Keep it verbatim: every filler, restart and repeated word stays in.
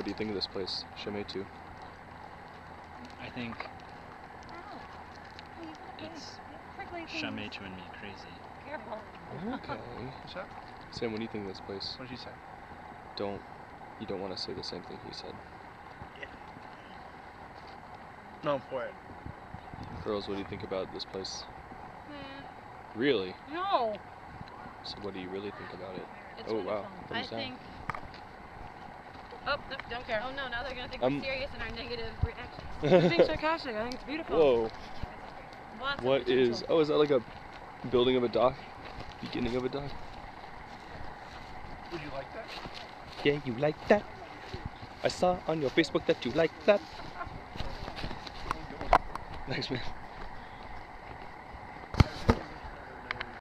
what do you think of this place? Chame two. I think it's Chame two and me crazy. Careful. Okay. What's up? Sam, what do you think of this place? What did you say? Don't, you don't want to say the same thing he said. Yeah. No, I'm for it. Girls, what do you think about this place? Hmm. Really? No. So what do you really think about it? It's oh wonderful. wow. I Thumbs down. think. Oh, no, don't care. Oh no, now they're gonna think Um, we're serious in our negative reactions. We're being sarcastic. I think it's beautiful. Whoa. Lots of What is, potential. oh, is that like a building of a dock? Beginning of a dock? Would you like that? Yeah, you like that? I saw on your Facebook that you like that. Thanks, man.